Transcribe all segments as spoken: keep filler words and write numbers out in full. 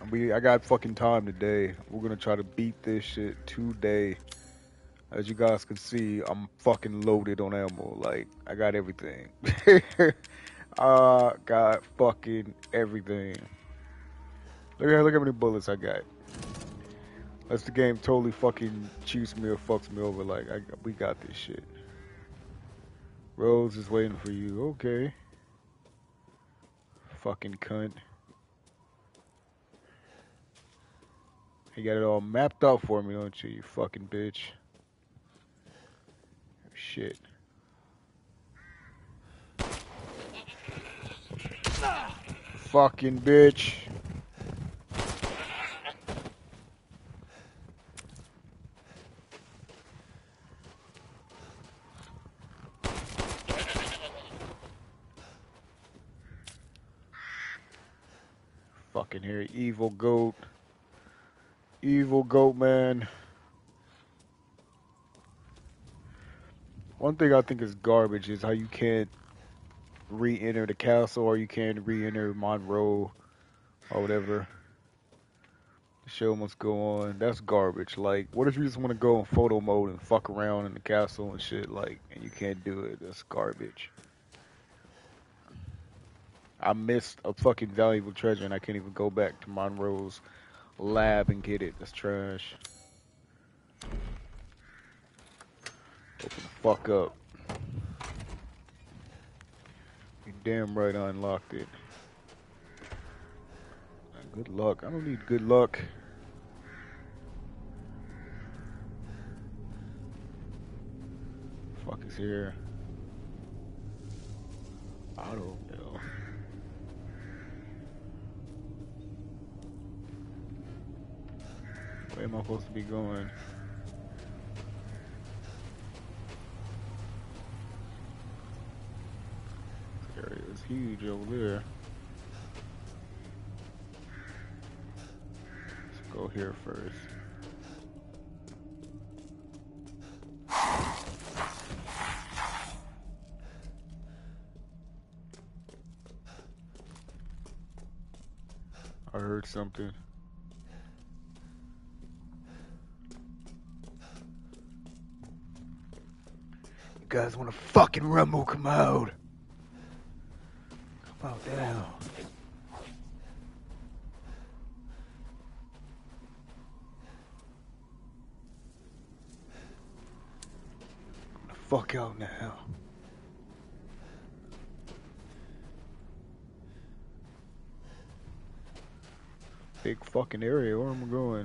We I got fucking time today. We're gonna try to beat this shit today. As you guys can see, I'm fucking loaded on ammo. Like I got everything. uh got fucking everything. Look at look how many bullets I got. Unless the game totally fucking cheats me or fucks me over, like I we got this shit. Rose is waiting for you. Okay. Fucking cunt. You got it all mapped out for me, don't you, you fucking bitch? Shit. Fucking bitch. Fucking here, evil goat. Evil goat man. One thing I think is garbage is how you can't re-enter the castle or you can't re-enter Monroe or whatever. The show must go on. That's garbage. Like, what if you just want to go in photo mode and fuck around in the castle and shit, like, and you can't do it? That's garbage. I missed a fucking valuable treasure and I can't even go back to Monroe's lab and get it. That's trash. Open the fuck up. You damn right I unlocked it. Good luck. I don't need good luck. Fuck is here? I don't know. Where am I supposed to be going? This area is huge over there. Let's go here first. I heard something. You guys wanna fucking rumble? Come out. Come out now. Come the fuck out now. Big fucking area. Where am I going?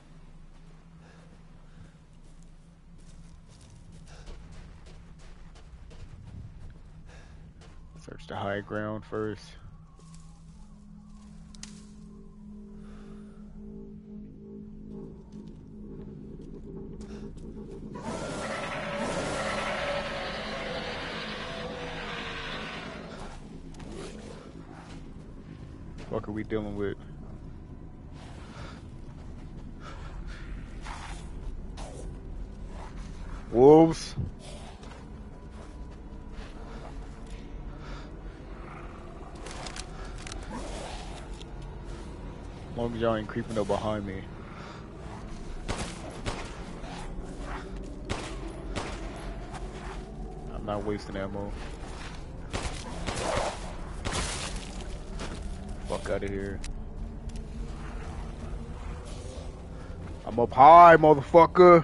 Search the high ground first. What are we dealing with? Wolves? As long as y'all ain't creeping up behind me. I'm not wasting ammo. Fuck out of here. I'm up high, motherfucker.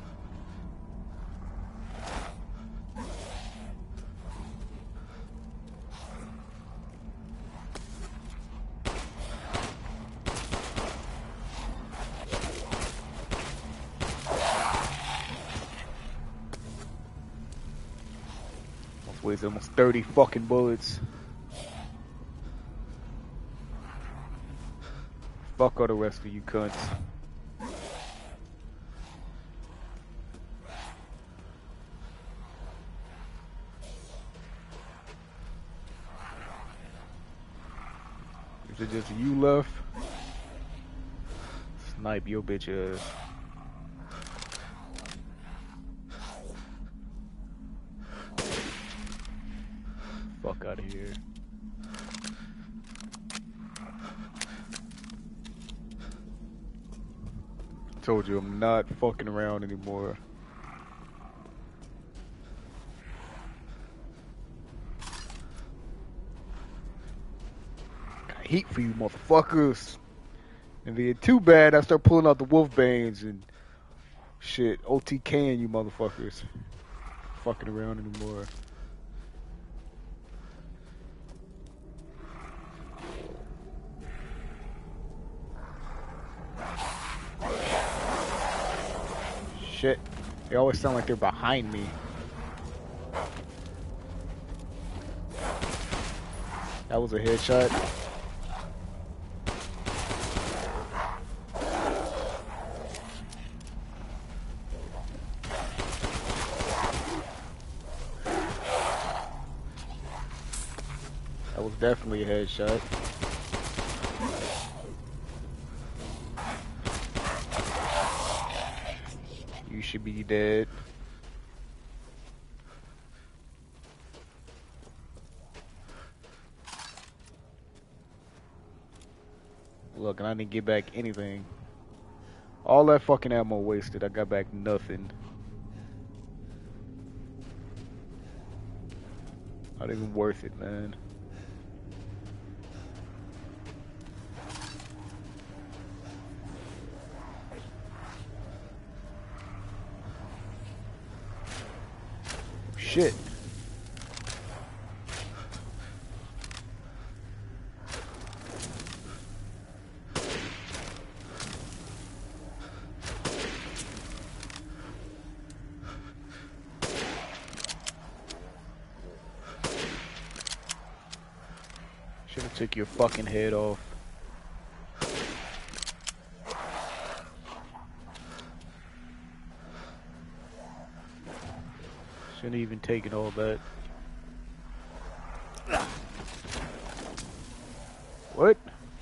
Wasted almost thirty fucking bullets. Fuck all the rest of you cunts. Is it just you left? Snipe your bitch ass. Fuck out of here. Told you I'm not fucking around anymore. Got heat for you motherfuckers. And then too bad I start pulling out the Wolfbanes and shit, OTKing you motherfuckers. Fucking around anymore. Shit. They always sound like they're behind me. That was a headshot. That was definitely a headshot. You should be dead. Look, and I didn't get back anything. All that fucking ammo wasted. I got back nothing. Not even worth it, man. Shit. Should have took your fucking head off. Shouldn't even taken all that. What?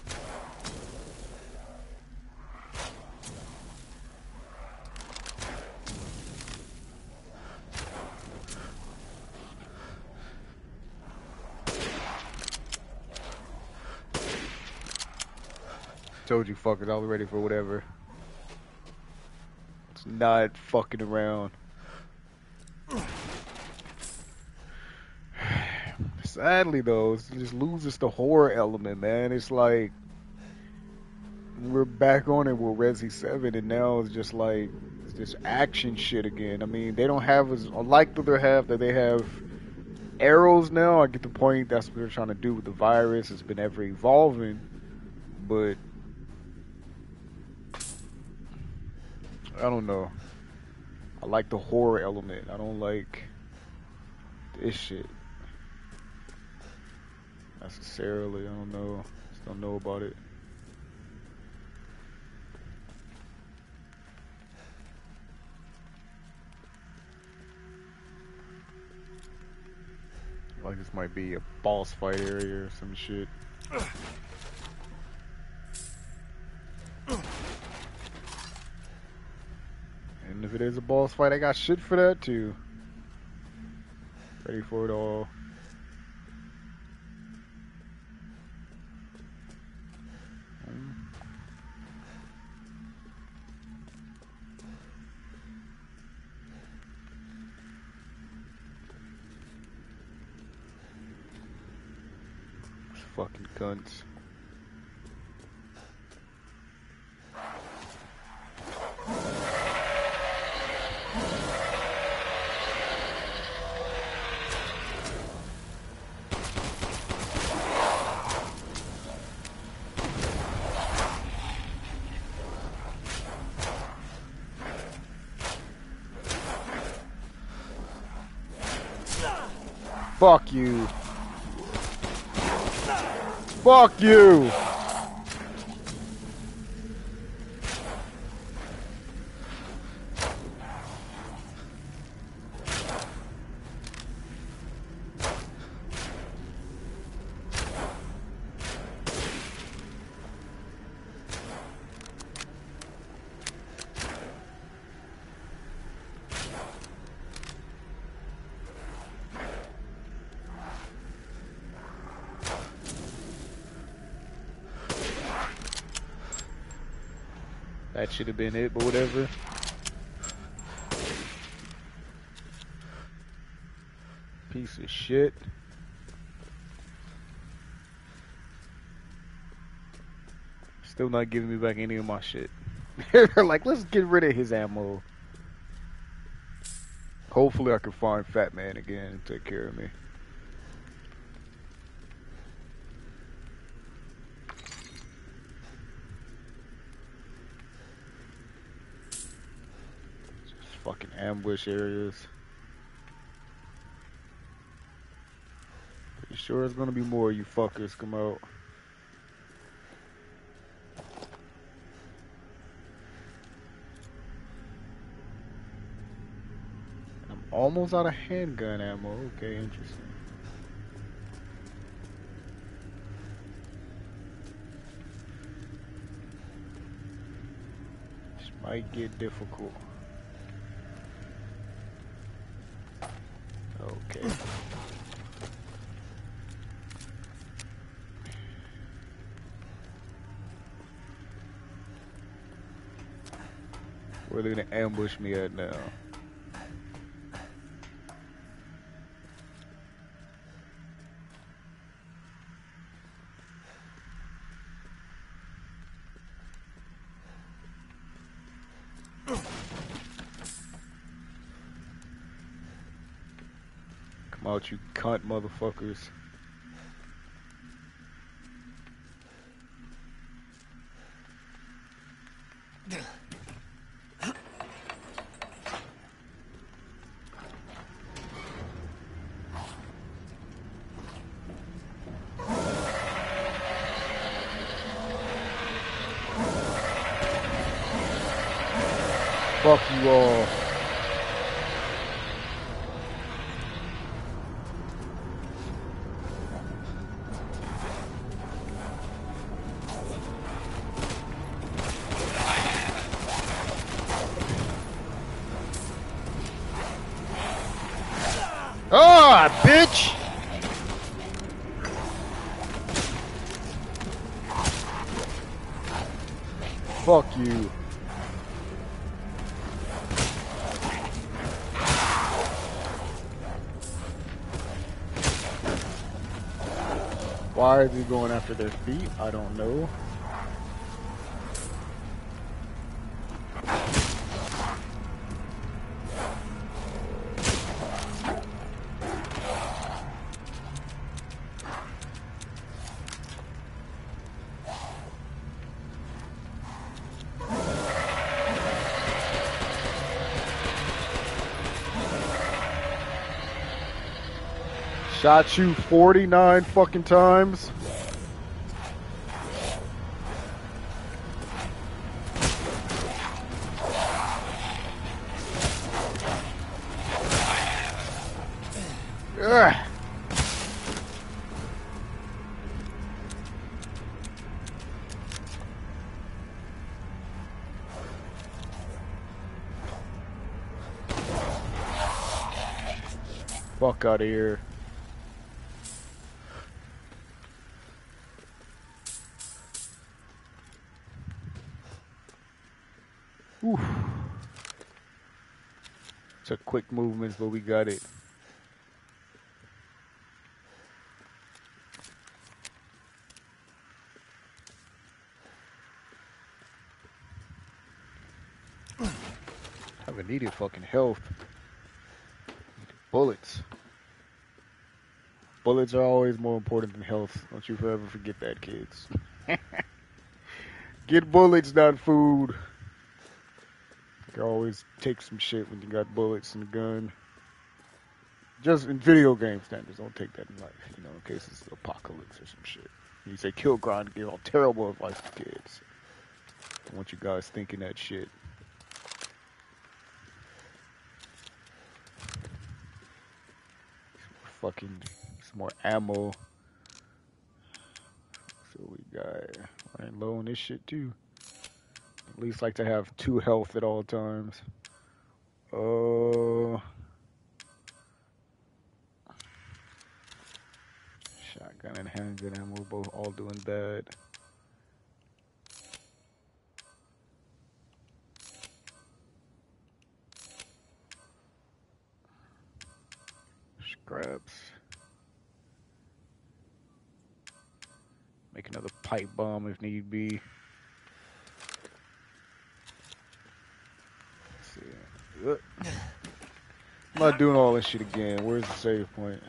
Told you fuckers, I was ready for whatever. It's not fucking around. Sadly though, it just loses the horror element, man. It's like we're back on it with Resi seven, and now it's just like it's this action shit again. I mean, they don't have as unlike the other half that they have arrows now. I get the point. That's what they're trying to do with the virus. It's been ever evolving, but I don't know. I like the horror element. I don't like this shit necessarily. I don't know. Just don't know about it. Like this might be a boss fight area or some shit. And if it is a boss fight, I got shit for that too. Ready for it all. Fucking cunts. Fuck you. Fuck you. That should have been it, but whatever. Piece of shit. Still not giving me back any of my shit. They're like, let's get rid of his ammo. Hopefully I can find Fat Man again and take care of me. Just fucking ambush areas. Pretty sure there's gonna be more of you fuckers come out. I'm almost out of handgun ammo. Okay, interesting. This might get difficult. Okay. Where are they gonna ambush me at now? Come out, you cunt motherfuckers. Fuck you all. Ah, bitch! Fuck you. Why is he going after their feet? I don't know. Shot you forty-nine fucking times. Ugh. Fuck out of here. Oof. Took quick movements, but we got it. Haven't needed fucking health. Bullets. Bullets are always more important than health. Don't you ever forget that, kids. Get bullets, not food. You can always take some shit when you got bullets and a gun. Just in video game standards, don't take that in life, you know, in case it's the apocalypse or some shit. You say kill grind, give all terrible advice to kids. I want you guys thinking that shit. Some fucking, some more ammo. So we got, running low on this shit too. At least like to have two health at all times. Uh, shotgun and handgun ammo both all doing bad. grabs. Make another pipe bomb if need be. Let's see. Ugh. I'm not doing all this shit again. Where's the save point?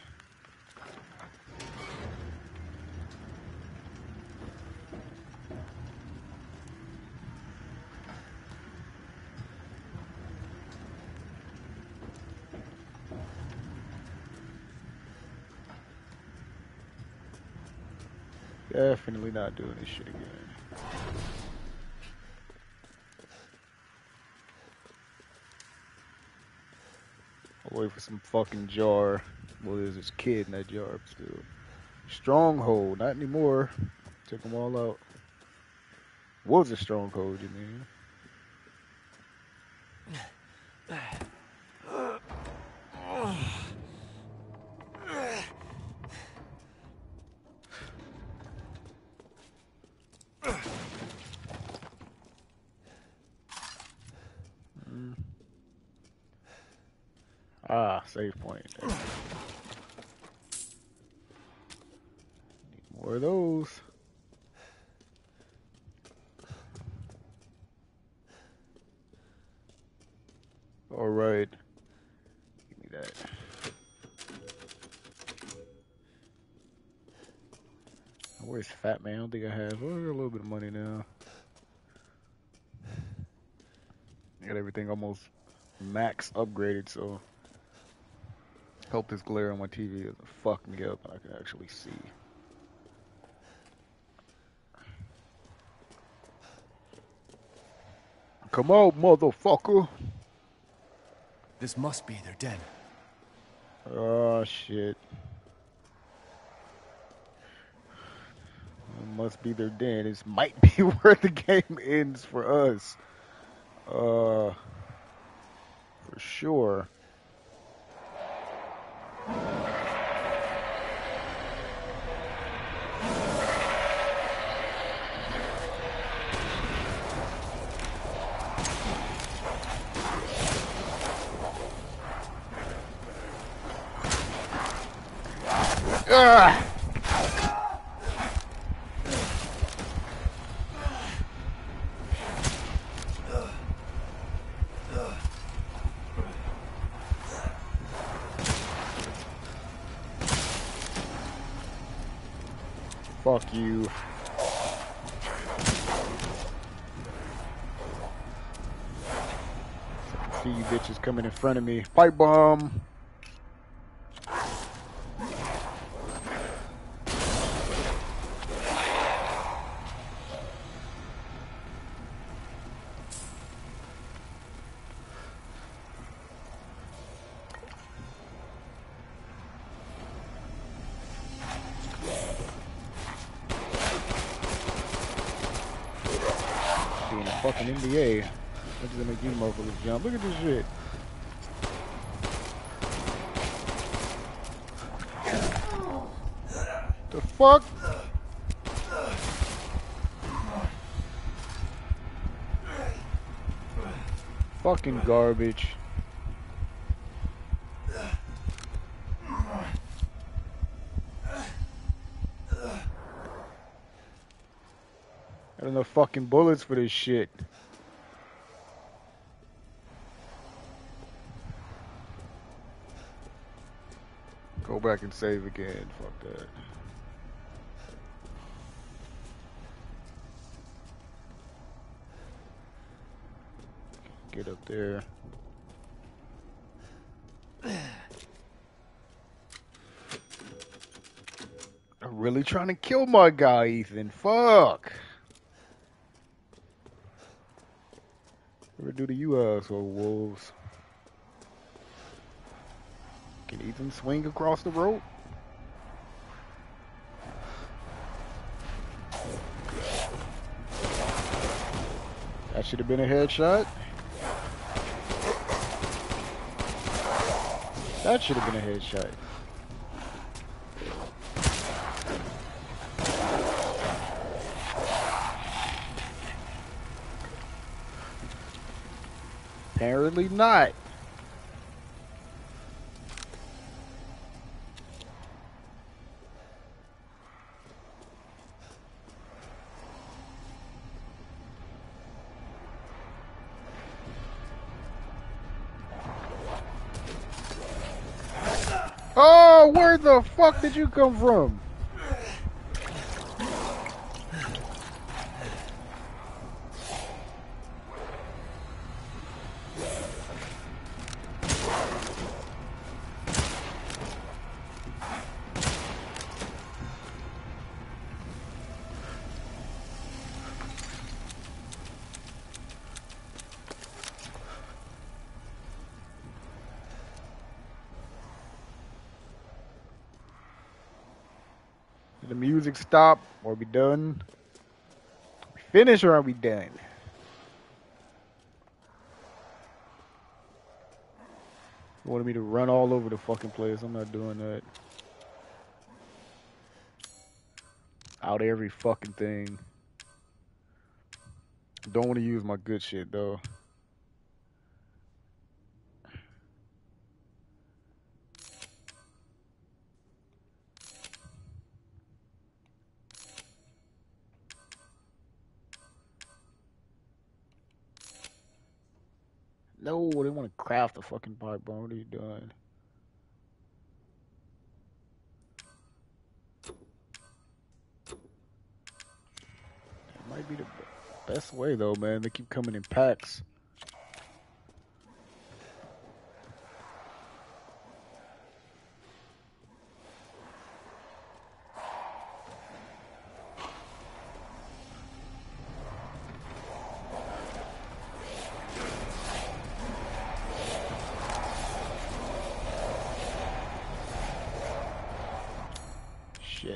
Definitely not doing this shit again. I'll wait for some fucking jar. Well, there's this kid in that jar still. Stronghold, not anymore. Took them all out. Was a stronghold, you mean? Mm. Ah, save point. Need more of those. All right. Give me that. Where's Fat Man? I don't think I have. Oh, I got a little bit of money now. I got everything almost max upgraded, so hope this glare on my T V doesn't fuck me up and I can actually see. Come on, motherfucker. This must be their den. Oh, shit. It must be their den. This might be where the game ends for us. Uh, for sure. Ah! Fuck you. See you bitches coming in front of me. Pipe bomb. Fucking N B A. That's gonna make you motherfuckers jump. Look at this shit. The fuck? Fucking garbage. I don't know fucking bullets for this shit. Go back and save again. Fuck that. Get up there. I'm really trying to kill my guy, Ethan. Fuck. What do to you asshole wolves? Can Ethan swing across the rope? That should have been a headshot. That should have been a headshot. Apparently not. Yo, where the fuck did you come from? Did the music stop? Are we done? We finished or are we done? You wanted me to run all over the fucking place. I'm not doing that. Out every fucking thing. Don't want to use my good shit though. No, they want to craft the fucking pipe bomb. What are you doing? It might be the best way though, man. They keep coming in packs. Shit.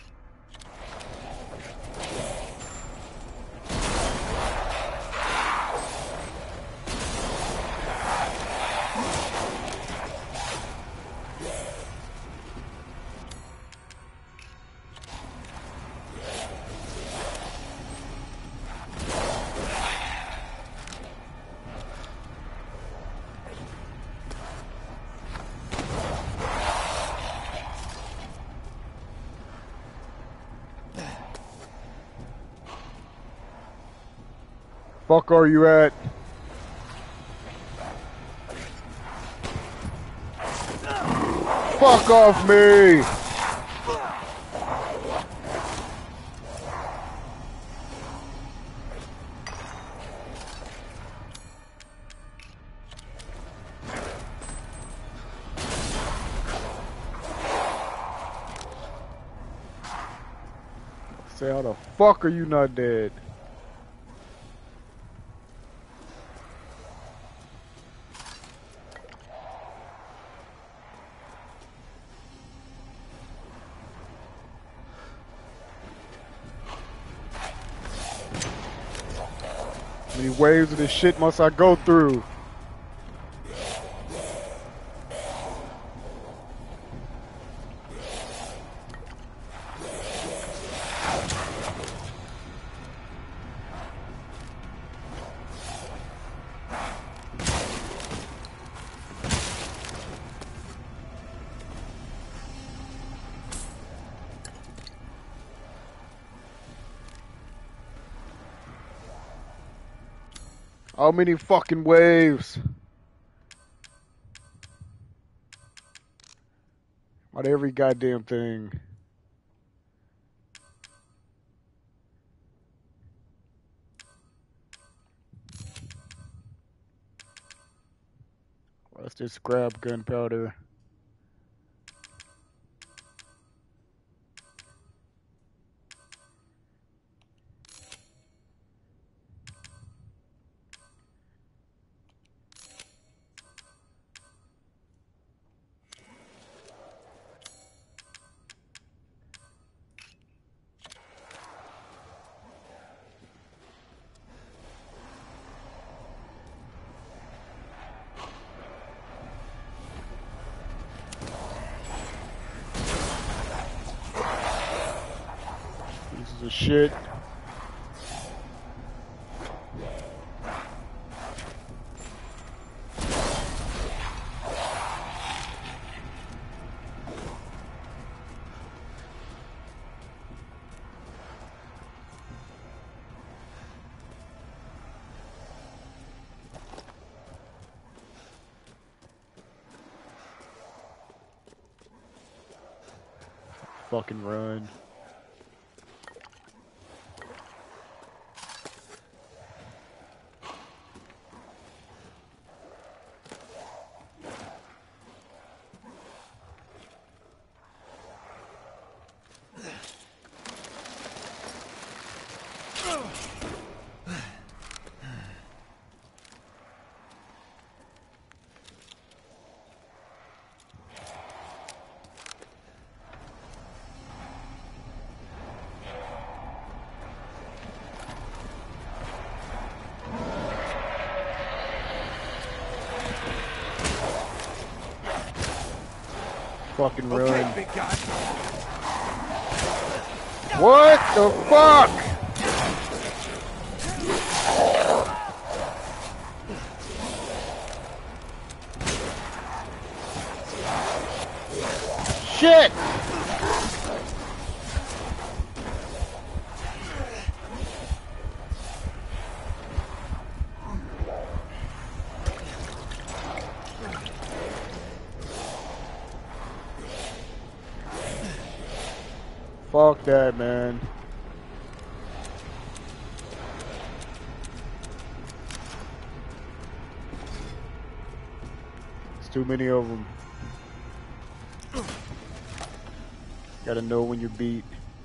Fuck are you at? Fuck off me! Say how the fuck are you not dead? How many waves of this shit must I go through? How many fucking waves? On every goddamn thing. Let's just grab gunpowder. Pieces of shit. fucking run. Fucking run. Okay, big guy. What the fuck? Shit! Fuck that, man. It's too many of them. Gotta know when you're beat.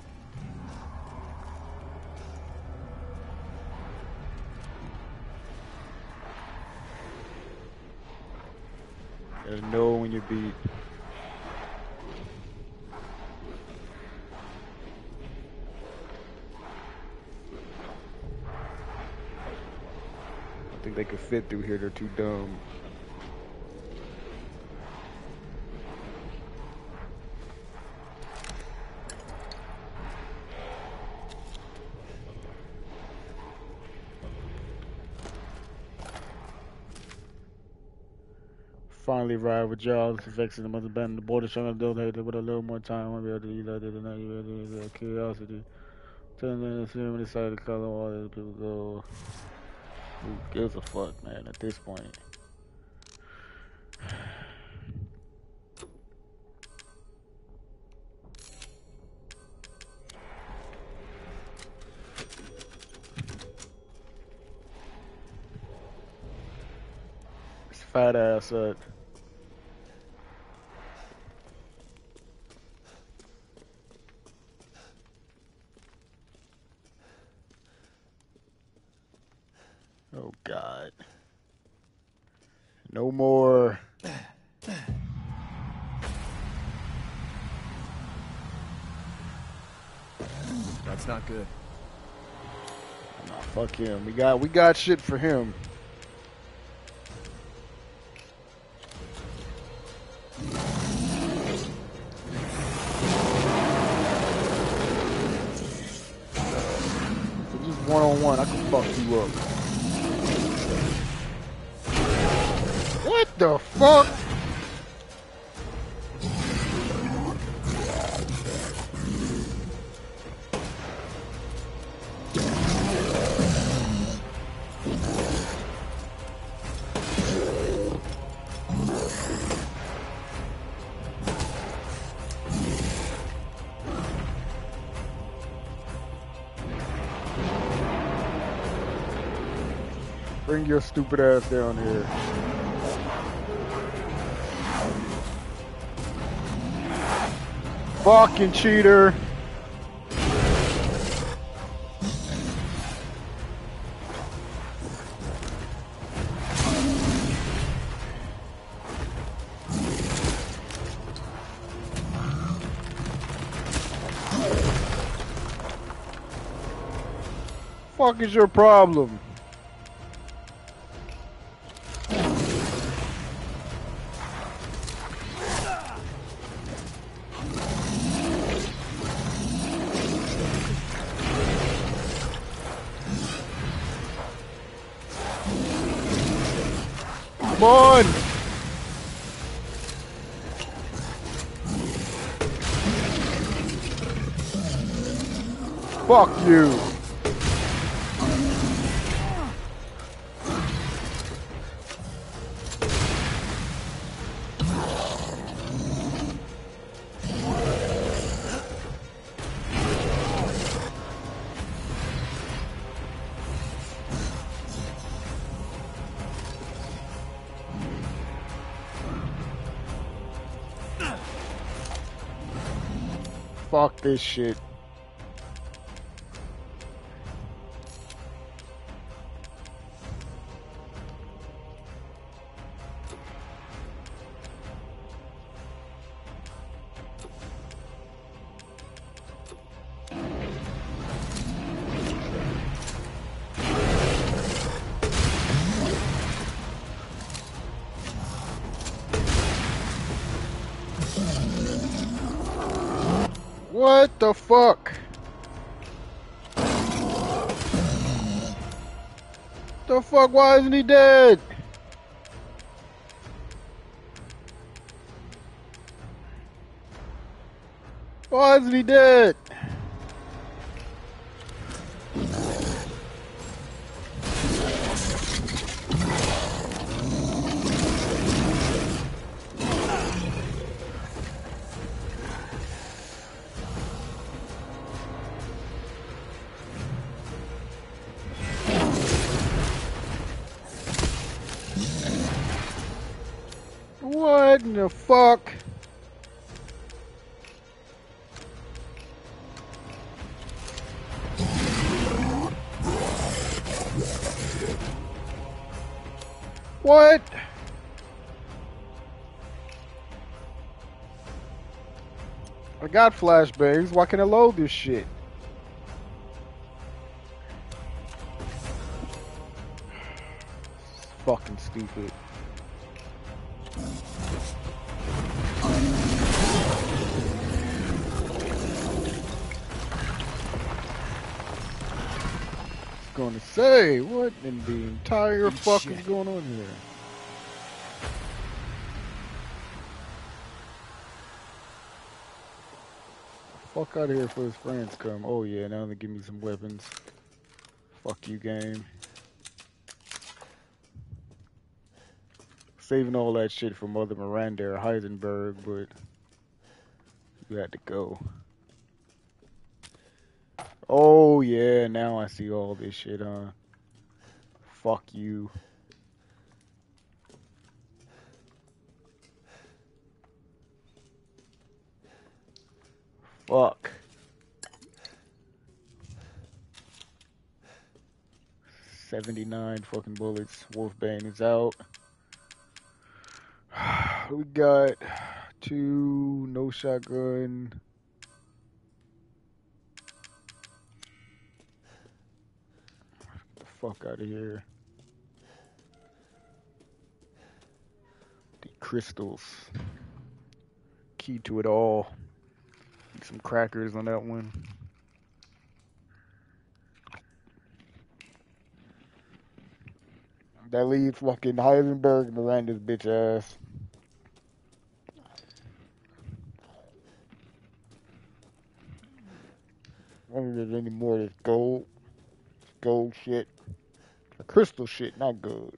Gotta know when you're beat. I think they could fit through here, they're too dumb. Finally arrived with Giles, vexing the mother abandoned the border, trying to build it with a little more time. I want to be able to eat like this and not even have curiosity. Telling them to see him decided to color all the other people go. Who gives a fuck, man, at this point? This fat ass up. Oh God. No more. That's not good. Nah, fuck him. We got we got shit for him. Just one on one, I can fuck you up. What the fuck? Bring your stupid ass down here. Fucking cheater. Fuck is your problem? Come on! Fuck you! Fuck this shit. What the fuck? The fuck? Why isn't he dead? Why isn't he dead? What in the fuck? What? I got flashbangs. Why can't I load this shit? Fucking stupid. Going to say, what in the entire Eat fuck shit. is going on here? Fuck out of here before his friends come. Oh yeah, now they give me some weapons. Fuck you, game. Saving all that shit for Mother Miranda or Heisenberg, but you had to go. Oh yeah, now I see all this shit, huh? Fuck you. Fuck. seventy-nine fucking bullets. Wolfbane is out. We got two, no shotgun. Get the fuck out of here. The crystals. Key to it all. Get some crackers on that one. That leaves fucking Heisenberg Miranda's bitch ass. I don't think there's any more of this gold. Gold shit. Or crystal shit, not gold.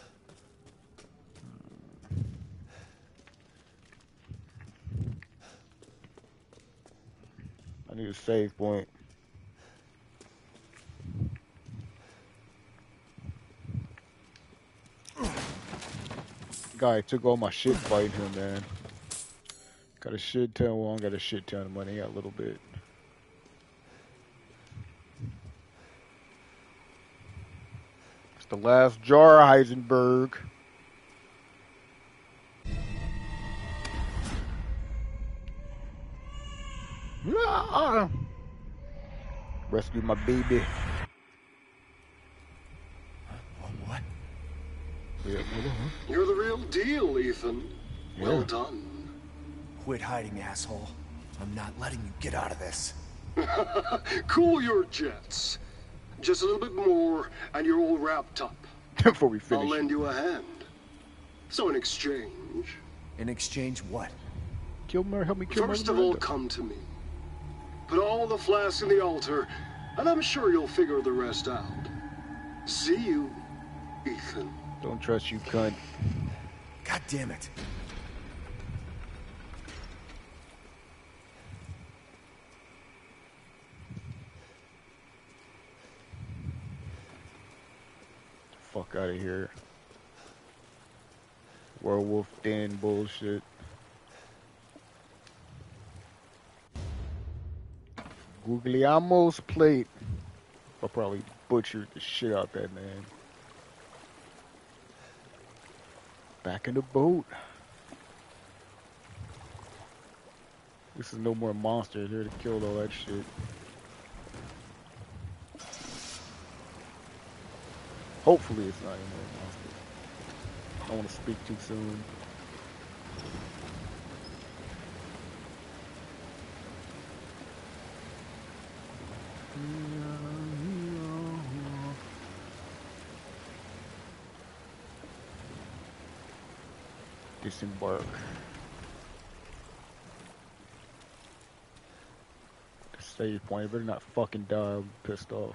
I need a save point. Guy took all my shit fighting him, man. Got a shit ton, well, I got a shit ton of money, got a little bit. It's the last jar, Heisenberg. Ah! Rescue my baby. What? Yeah, mother, huh? You're the real deal, Ethan. Well Yeah. done. Quit hiding, asshole. I'm not letting you get out of this. Cool your jets. Just a little bit more, and you're all wrapped up. Before we I'll finish. lend you a hand. So in exchange, In exchange, what? Kill Mary, help me kill first Mother of all, Miranda. come to me. Put all the flasks in the altar, and I'm sure you'll figure the rest out. See you, Ethan. Don't trust you, cunt. God damn it. Fuck out of here. Werewolf den bullshit. Guglielmo's plate. I probably butchered the shit out that name. Back in the boat. This is no more monsters here to kill all that shit. Hopefully it's not any more monsters. I don't want to speak too soon. Disembark. The save point. I better not fucking die. I'm pissed off.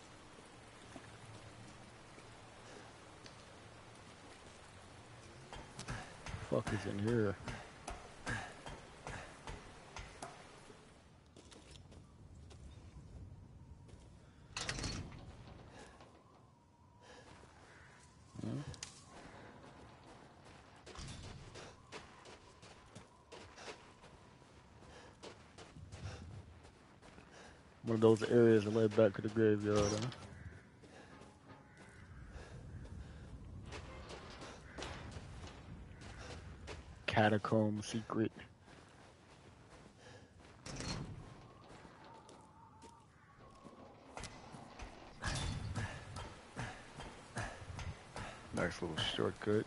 Fuck is in here? Hmm? One of those areas that led back to the graveyard, huh? Catacomb secret. Nice little shortcut.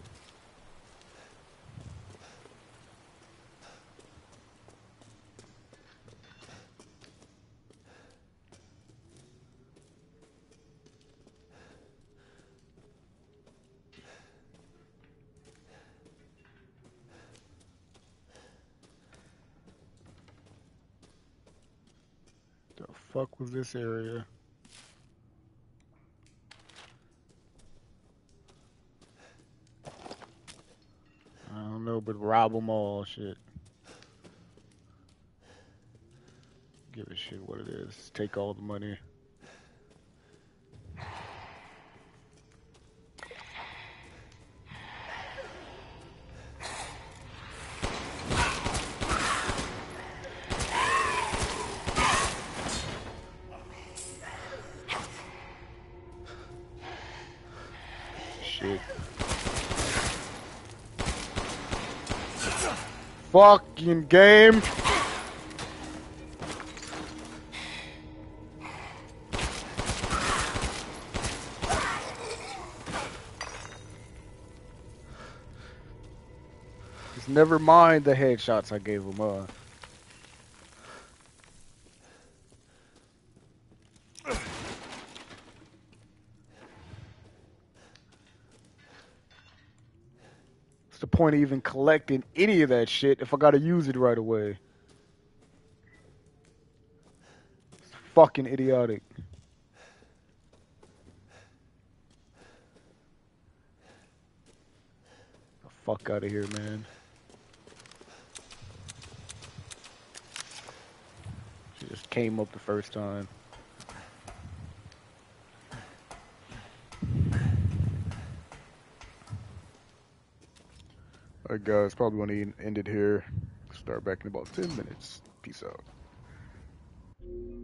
The fuck was this area? I don't know, but rob them all, shit. Give a shit what it is. Take all the money. Shit. Fucking game. Just never mind the headshots I gave him, uh. What's the point of even collecting any of that shit if I gotta use it right away? It's fucking idiotic. The fuck out of here, man. She just came up the first time. Alright guys, probably want to end it here. Start back in about ten minutes. Peace out.